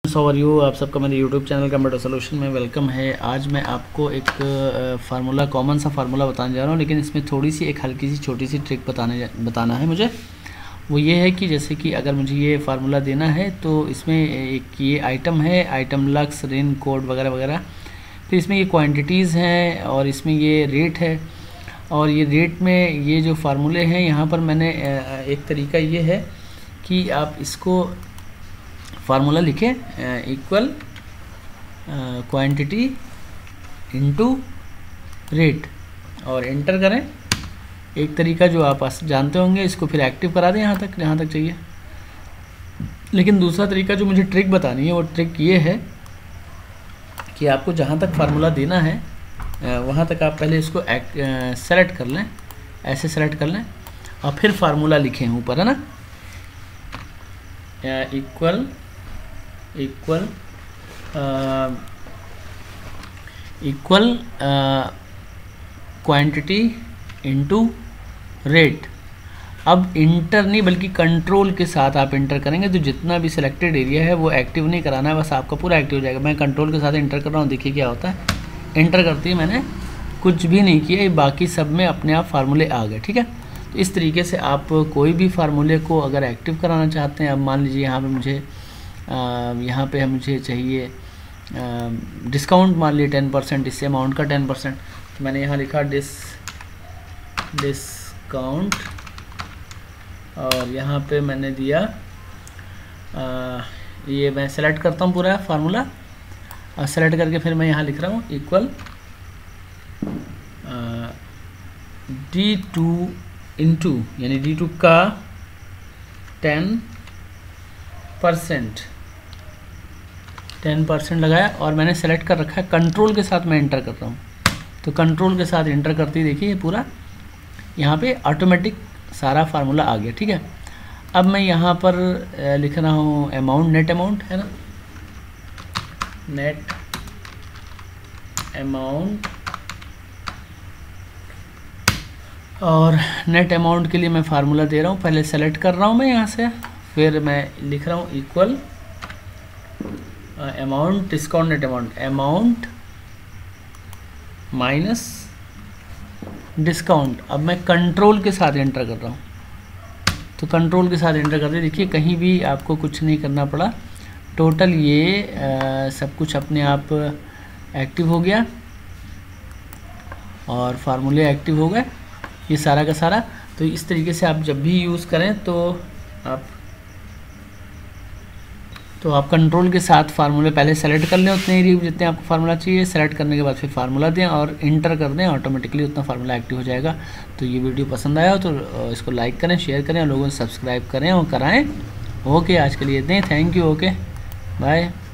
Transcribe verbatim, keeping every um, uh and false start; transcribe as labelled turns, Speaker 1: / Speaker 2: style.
Speaker 1: So you आप सबका मेरे यूट्यूब चैनल कंप्यूटर सोल्यूशन में वेलकम है। आज मैं आपको एक फार्मूला कॉमन सा फार्मूला बताने जा रहा हूँ, लेकिन इसमें थोड़ी सी एक हल्की सी छोटी सी ट्रिक बताने बताना है मुझे। वो ये है कि जैसे कि अगर मुझे ये फार्मूला देना है तो इसमें एक ये आइटम है, आइटम लक्स, रेन कोड वगैरह वगैरह, फिर इसमें ये क्वांटिटीज़ हैं और इसमें ये रेट है। और ये रेट में ये जो फार्मूले हैं यहाँ पर मैंने एक तरीका ये है कि आप इसको फार्मूला लिखें इक्वल क्वांटिटी इनटू रेट और एंटर करें। एक तरीका जो आप जानते होंगे, इसको फिर एक्टिव करा दें यहाँ तक जहाँ तक चाहिए। लेकिन दूसरा तरीका जो मुझे ट्रिक बतानी है वो ट्रिक ये है कि आपको जहाँ तक फार्मूला देना है वहाँ तक आप पहले इसको सेलेक्ट कर लें, ऐसे सेलेक्ट कर लें और फिर फार्मूला लिखें ऊपर, है ना, equal equal equal quantity into rate. अब इंटर नहीं बल्कि कंट्रोल के साथ आप इंटर करेंगे तो जितना भी सिलेक्टेड एरिया है वो एक्टिव नहीं कराना है, बस आपका पूरा एक्टिव हो जाएगा। मैं कंट्रोल के साथ इंटर कर रहा हूँ, देखिए क्या होता है। इंटर करते ही मैंने कुछ भी नहीं किया, बाकी सब में अपने आप फार्मूले आ गए, ठीक है। तो इस तरीके से आप कोई भी फार्मूले को अगर एक्टिव कराना चाहते हैं, अब मान लीजिए यहाँ पे मुझे यहाँ पे मुझे चाहिए डिस्काउंट, मान लीजिए टेन परसेंट, इससे अमाउंट का टेन परसेंट, तो मैंने यहाँ लिखा डिस डिस्काउंट और यहाँ पे मैंने दिया आ, ये मैं सेलेक्ट करता हूँ पूरा फार्मूला और सेलेक्ट करके फिर मैं यहाँ लिख रहा हूँ इक्वल डी टू इंटू, यानी डी टू का टेन परसेंट टेन परसेंट लगाया और मैंने सेलेक्ट कर रखा है। कंट्रोल के साथ मैं इंटर कर रहा हूँ, तो कंट्रोल के साथ इंटर करते ही देखिए ये पूरा यहाँ पे ऑटोमेटिक सारा फार्मूला आ गया, ठीक है। अब मैं यहाँ पर लिख रहा हूँ अमाउंट, नेट अमाउंट है ना, नेट अमाउंट, और नेट अमाउंट के लिए मैं फार्मूला दे रहा हूँ, पहले सेलेक्ट कर रहा हूँ मैं यहाँ से, फिर मैं लिख रहा हूँ equal amount discount net amount, amount minus discount. अब मैं कंट्रोल के साथ एंटर कर रहा हूँ, तो कंट्रोल के साथ एंटर करते देखिए कहीं भी आपको कुछ नहीं करना पड़ा, टोटल ये आ, सब कुछ अपने आप एक्टिव हो गया और फार्मूले एक्टिव हो गए, ये सारा का सारा। तो इस तरीके से आप जब भी यूज़ करें तो आप तो आप कंट्रोल के साथ फार्मूले पहले सेलेक्ट कर लें उतने एरिया जितने आपको फार्मूला चाहिए, सेलेक्ट करने के बाद फिर फार्मूला दें और इंटर कर दें, ऑटोमेटिकली उतना फार्मूला एक्टिव हो जाएगा। तो ये वीडियो पसंद आया हो तो इसको लाइक करें, शेयर करें और लोगों को सब्सक्राइब करें और कराएं। ओके, आज के लिए इतने, थैंक यू, ओके बाय।